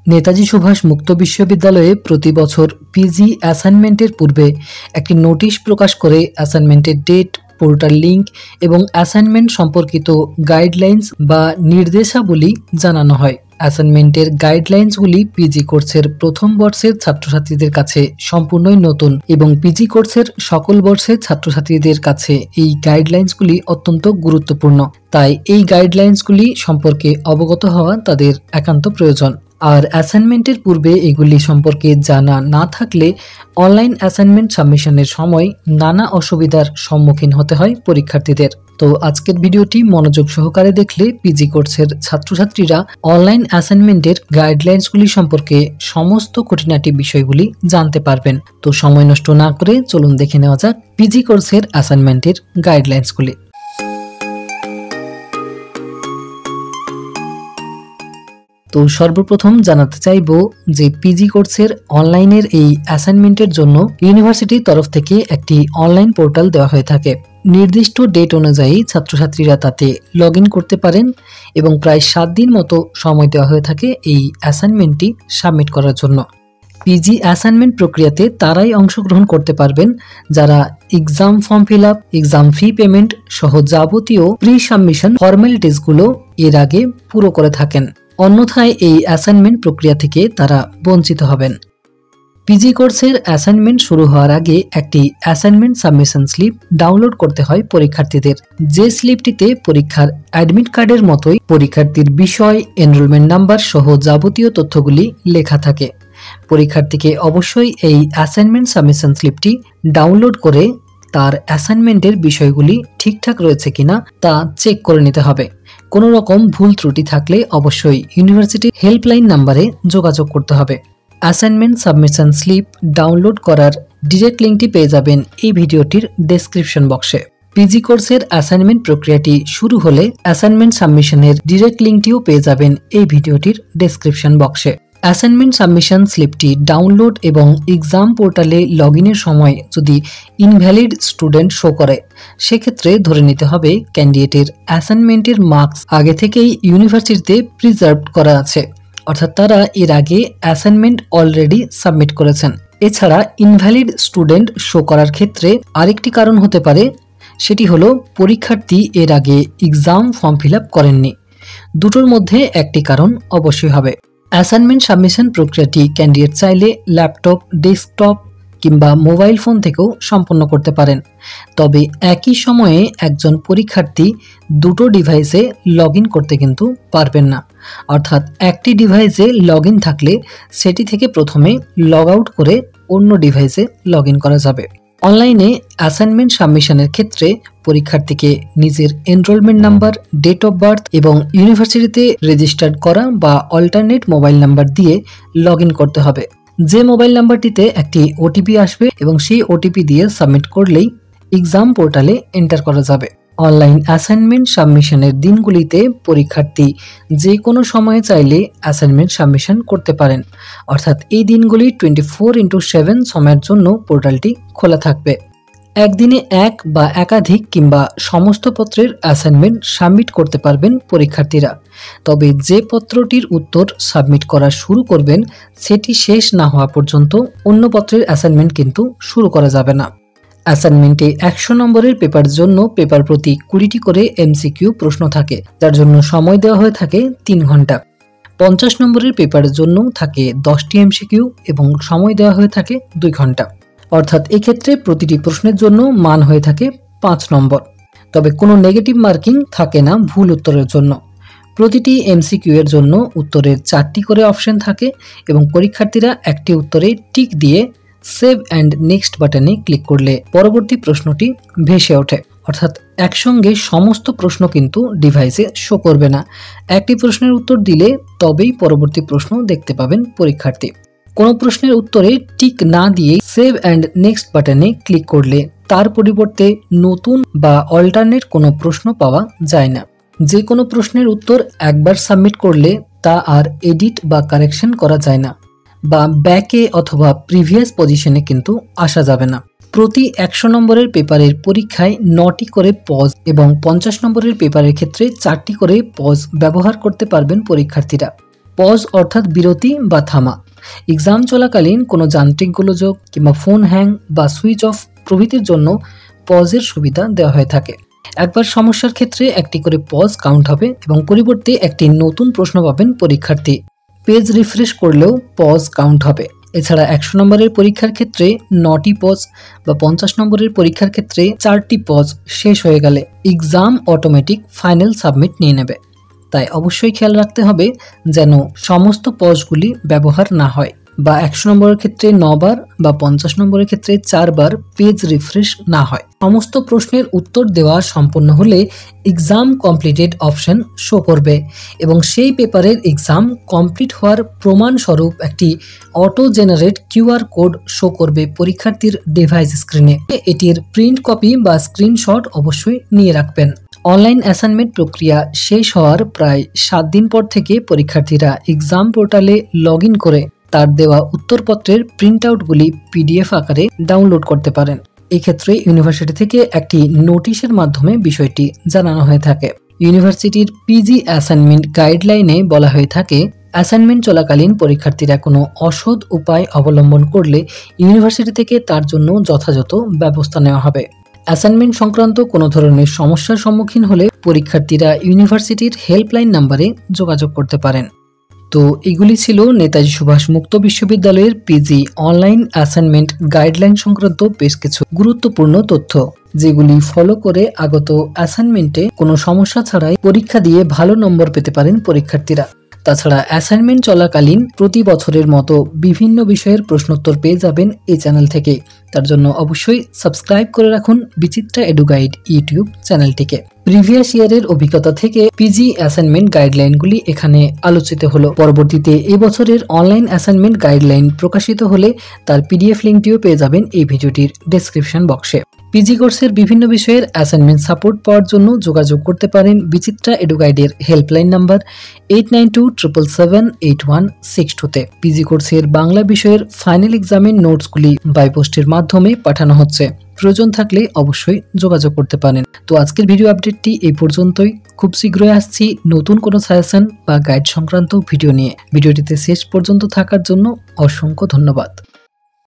নেতাজি সুভাষ মুক্ত বিশ্ববিদ্যালয়ে প্রতি বছর পিজি অ্যাসাইনমেন্টের পূর্বে একটি নোটিশ প্রকাশ করে অ্যাসাইনমেন্টের ডেট, পোর্টাল লিঙ্ক এবং অ্যাসাইনমেন্ট সম্পর্কিত গাইডলাইন্স বা নির্দেশাবলী জানানো হয়। অ্যাসাইনমেন্টের গাইডলাইন্সগুলি পিজি কোর্সের প্রথম বর্ষের ছাত্রছাত্রীদের কাছে সম্পূর্ণই নতুন এবং পিজি কোর্সের সকল বর্ষের ছাত্রছাত্রীদের কাছে এই গাইডলাইন্সগুলি অত্যন্ত গুরুত্বপূর্ণ। তাই এই গাইডলাইন্সগুলি সম্পর্কে অবগত হওয়া তাদের একান্ত প্রয়োজন। আর অ্যাসাইনমেন্টের পূর্বে এগুলি সম্পর্কে জানা না থাকলে অনলাইন অ্যাসাইনমেন্ট সাবমিশনের সময় নানা অসুবিধার সম্মুখীন হতে হয় পরীক্ষার্থীদের। তো আজকের ভিডিওটি মনোযোগ সহকারে দেখলে পিজি কোর্সের ছাত্রছাত্রীরা অনলাইন অ্যাসাইনমেন্টের গাইডলাইন্সগুলি সম্পর্কে সমস্ত খুঁটিনাটি বিষয়গুলি জানতে পারবেন। তো সময় নষ্ট না করে চলুন দেখে নেওয়া যাক পিজি কোর্সের অ্যাসাইনমেন্টের গাইডলাইন্সগুলি। তো সর্বপ্রথম জানাতে চাইব যে পিজি কোর্সের অনলাইনের এই অ্যাসাইনমেন্টের জন্য ইউনিভার্সিটির তরফ থেকে একটি অনলাইন পোর্টাল দেওয়া হয়ে থাকে। নির্দিষ্ট ডেট অনুযায়ী ছাত্রছাত্রীরা তাতে লগ ইন করতে পারেন এবং প্রায় 7 দিন মতো সময় দেওয়া হয়ে থাকে এই অ্যাসাইনমেন্টটি সাবমিট করার জন্য। পিজি অ্যাসাইনমেন্ট প্রক্রিয়াতে তারাই অংশগ্রহণ করতে পারবেন যারা exam form fill up, exam fee payment সহ যাবতীয় প্রি সাবমিশন ফর্মালিটিসগুলো এর আগে পুরো করে থাকেন। অন্যথায় এই অ্যাসাইনমেন্ট প্রক্রিয়া থেকে তারা বঞ্চিত হবেন। পিজি কোর্সের অ্যাসাইনমেন্ট শুরু হওয়ার আগে একটি অ্যাসাইনমেন্ট সাবমিশন স্লিপ ডাউনলোড করতে হয় পরীক্ষার্থীদের। যে স্লিপটিতে পরীক্ষার অ্যাডমিট কার্ডের মতোই পরীক্ষার্থীর বিষয়, এনরোলমেন্ট নাম্বার সহ যাবতীয় তথ্যগুলি লেখা থাকে। পরীক্ষার্থীকে অবশ্যই এই অ্যাসাইনমেন্ট সাবমিশন স্লিপটি ডাউনলোড করে তার অ্যাসাইনমেন্টের বিষয়গুলি ঠিকঠাক রয়েছে কিনা তা চেক করে নিতে হবে। কোনো রকম ভুল ত্রুটি থাকলে অবশ্যই ইউনিভার্সিটি হেল্পলাইন নাম্বারে যোগাযোগ করতে হবে। অ্যাসাইনমেন্ট সাবমিশন স্লিপ ডাউনলোড করার ডিরেক্ট লিঙ্কটি পেয়ে যাবেন এই ভিডিওটির ডেসক্রিপশন বক্সে। পিজি কোর্সের অ্যাসাইনমেন্ট প্রক্রিয়াটি শুরু হলে অ্যাসাইনমেন্ট সাবমিশনের ডিরেক্ট লিঙ্কটিও পেয়ে যাবেন এই ভিডিওটির ডেসক্রিপশন বক্সে। অ্যাসাইনমেন্ট সাবমিশন স্লিপটি ডাউনলোড এবং এক্সাম পোর্টালে লগ ইনের সময় যদি ইনভ্যালিড স্টুডেন্ট শো করে, সেক্ষেত্রে ধরে নিতে হবে ক্যান্ডিডেটের অ্যাসাইনমেন্টের মার্কস আগে থেকেই ইউনিভার্সিটিতে প্রিজার্ভ করা আছে, অর্থাৎ তারা এর আগে অ্যাসাইনমেন্ট অলরেডি সাবমিট করেছেন। এছাড়া ইনভ্যালিড স্টুডেন্ট শো করার ক্ষেত্রে আরেকটি কারণ হতে পারে, সেটি হলো পরীক্ষার্থী এর আগে এক্সাম ফর্ম ফিল আপ করেননি। দুটোর মধ্যে একটি কারণ অবশ্যই হবে। অ্যাসাইনমেন্ট সাবমিশন প্রক্রিয়াটি ক্যান্ডিডেট চাইলে ল্যাপটপ, ডেস্কটপ কিংবা মোবাইল ফোন থেকেও সম্পন্ন করতে পারেন। তবে একই সময়ে একজন পরীক্ষার্থী দুটো ডিভাইসে লগ ইন করতে কিন্তু পারবেন না। অর্থাৎ একটি ডিভাইসে লগ ইন থাকলে সেটি থেকে প্রথমে লগ আউট করে অন্য ডিভাইসে লগ ইন করা যাবে। অনলাইনে অ্যাসাইনমেন্ট সাবমিশনের ক্ষেত্রে পরীক্ষার্থীকে নিজের enrolment number, date of birth এবং ইউনিভার্সিটিতে রেজিস্টার্ড করা বা অল্টারনেট মোবাইল নাম্বার দিয়ে লগ ইন করতে হবে। যে মোবাইল নাম্বারটিতে একটি ওটিপি আসবে এবং সেই ওটিপি দিয়ে সাবমিট করলেই এক্সাম পোর্টালে এন্টার করা যাবে। অনলাইন অ্যাসাইনমেন্ট সাবমিশনের দিনগুলিতে পরীক্ষার্থী যে কোনো সময়ে চাইলে অ্যাসাইনমেন্ট সাবমিশন করতে পারেন। অর্থাৎ এই দিনগুলি 24/7 সময়ের জন্য পোর্টালটি খোলা থাকবে। একদিনে এক বা একাধিক কিংবা সমস্ত পত্রের অ্যাসাইনমেন্ট সাবমিট করতে পারবেন পরীক্ষার্থীরা। তবে যে পত্রটির উত্তর সাবমিট করা শুরু করবেন সেটি শেষ না হওয়া পর্যন্ত অন্য পত্রের অ্যাসাইনমেন্ট কিন্তু শুরু করা যাবে না। অ্যাসাইনমেন্টে 100 নম্বরের পেপার জন্য পেপার প্রতি 20টি করে এমসিকিউ প্রশ্ন থাকে, যার জন্য সময় দেওয়া হয়ে থাকে 3 ঘন্টা। 50 নম্বরের পেপারের জন্য থাকে 10টি এমসিকিউ এবং সময় দেওয়া হয়ে থাকে 2 ঘন্টা। অর্থাৎ এক্ষেত্রে প্রতিটি প্রশ্নের জন্য মান হয়ে থাকে 5 নম্বর। তবে কোনো নেগেটিভ মার্কিং থাকে না ভুল উত্তরের জন্য। প্রতিটি এমসিকিউ এর জন্য উত্তরের 4টি করে অপশন থাকে এবং পরীক্ষার্থীরা একটি উত্তরে টিক দিয়ে সেভ অ্যান্ড নেক্সট বাটনে ক্লিক করলে পরবর্তী প্রশ্নটি ভেসে ওঠে। অর্থাৎ একসঙ্গে সমস্ত প্রশ্ন কিন্তু ডিভাইসে শো করবে না। একটি প্রশ্নের উত্তর দিলে তবেই পরবর্তী প্রশ্ন দেখতে পাবেন পরীক্ষার্থী। কোনো প্রশ্নের উত্তরে টিক না দিয়ে সেভ অ্যান্ড নেক্সট বাটনে ক্লিক করলে তার পরিবর্তে নতুন বা অল্টারনেট কোনো প্রশ্ন পাওয়া যায় না। যে কোনো প্রশ্নের উত্তর একবার সাবমিট করলে তা আর এডিট বা কারেকশন করা যায় না বা ব্যাকে অথবা প্রিভিয়াস পজিশনে কিন্তু আসা যাবে না। প্রতি 100 নম্বরের পেপারের পরীক্ষায় 9টি করে পজ এবং 50 নম্বরের পেপারের ক্ষেত্রে 4টি করে পজ ব্যবহার করতে পারবেন পরীক্ষার্থীরা। পজ অর্থাৎ বিরতি বা থামা। এক্সাম চলাকালীন কোনো যান্ত্রিক গোলযোগ কিংবা ফোন হ্যাং বা সুইচ অফ প্রভৃতির জন্য পজের সুবিধা দেওয়া হয়ে থাকে। একবার সমস্যার ক্ষেত্রে একটি করে পজ কাউন্ট হবে এবং পরিবর্তে একটি নতুন প্রশ্ন পাবেন পরীক্ষার্থী। পেজ রিফ্রেশ করলেও পজ কাউন্ট হবে। এছাড়া 100 নম্বরের পরীক্ষার ক্ষেত্রে 9টি পজ বা 50 নম্বরের পরীক্ষার ক্ষেত্রে 4টি পজ শেষ হয়ে গেলে এক্সাম অটোমেটিক ফাইনাল সাবমিট নিয়ে নেবে। তাই অবশ্যই খেয়াল রাখতে হবে যেন সমস্ত পজগুলি ব্যবহার না হয়, বা 100 নম্বরের ক্ষেত্রে 9 বার বা 50 নম্বরের ক্ষেত্রে 4 বার পেজ রিফ্রেশ না হয়। সমস্ত প্রশ্নের উত্তর দেওয়া সম্পন্ন হলে এক্সাম কমপ্লিটেড অপশন শো করবে এবং সেই পেপারের এক্সাম কমপ্লিট হওয়ার প্রমাণস্বরূপ একটি auto generate QR code show করবে পরীক্ষার্থীর ডিভাইস স্ক্রিনে। এটির প্রিন্ট কপি বা স্ক্রিনশট অবশ্যই নিয়ে রাখবেন। অনলাইন অ্যাসাইনমেন্ট প্রক্রিয়া শেষ হওয়ার প্রায় 7 দিন পর থেকে পরীক্ষার্থীরা এক্সাম পোর্টালে লগ ইন করে তার দেওয়া উত্তরপত্রের প্রিন্ট আউটগুলি পিডিএফ আকারে ডাউনলোড করতে পারেন। এক্ষেত্রে ইউনিভার্সিটি থেকে একটি নোটিশের মাধ্যমে বিষয়টি জানানো হয়ে থাকে। ইউনিভার্সিটির পিজি অ্যাসাইনমেন্ট গাইডলাইনে বলা হয়ে থাকে, অ্যাসাইনমেন্ট চলাকালীন পরীক্ষার্থীরা কোনো অসৎ উপায় অবলম্বন করলে ইউনিভার্সিটি থেকে তার জন্য যথাযথ ব্যবস্থা নেওয়া হবে। অ্যাসাইনমেন্ট সংক্রান্ত কোনো ধরনের সমস্যার সম্মুখীন হলে পরীক্ষার্থীরা ইউনিভার্সিটির হেল্পলাইন নম্বরে যোগাযোগ করতে পারেন। তো এগুলি ছিল নেতাজি সুভাষ মুক্ত বিশ্ববিদ্যালয়ের পিজি অনলাইন অ্যাসাইনমেন্ট গাইডলাইন সংক্রান্ত বেশ কিছু গুরুত্বপূর্ণ তথ্য, যেগুলি ফলো করে আগত অ্যাসাইনমেন্টে কোনো সমস্যা ছাড়াই পরীক্ষা দিয়ে ভালো নম্বর পেতে পারেন পরীক্ষার্থীরা। তাছাড়া অ্যাসাইনমেন্ট চলাকালীন প্রতি বছরের মতো বিভিন্ন বিষয়ের প্রশ্নোত্তর পেয়ে যাবেন এই চ্যানেল থেকে। তার জন্য অবশ্যই সাবস্ক্রাইব করে রাখুন বিচিত্রা এডু গাইড ইউটিউব চ্যানেলটিকে। প্রিভিয়াস ইয়ারের অভিজ্ঞতা থেকে পিজি অ্যাসাইনমেন্ট গাইডলাইনগুলি এখানে আলোচিত হলো। পরবর্তীতে এই বছরের অনলাইন অ্যাসাইনমেন্ট গাইডলাইন প্রকাশিত হলে তার পিডিএফ লিঙ্কটিও পেয়ে যাবেন এই ভিডিওটির ডেসক্রিপশন বক্সে। পিজি কোর্সের বিভিন্ন বিষয়ের অ্যাসাইনমেন্ট সাপোর্ট পাওয়ার জন্য যোগাযোগ করতে পারেন বিচিত্রা এডু গাইডের হেল্পলাইন নাম্বার 8927778162-তে। পিজি কোর্সের বাংলা বিষয়ের ফাইনাল এক্সামের নোটসগুলি বাই পোস্টের মাধ্যমে পাঠানো হচ্ছে। প্রয়োজন থাকলে অবশ্যই যোগাযোগ করতে পারেন। তো আজকের ভিডিও আপডেটটি এই পর্যন্তই। খুব শীঘ্রই আসছি নতুন কোনো সাজেশন বা গাইড সংক্রান্ত ভিডিও নিয়ে। ভিডিওটিতে শেষ পর্যন্ত থাকার জন্য অসংখ্য ধন্যবাদ।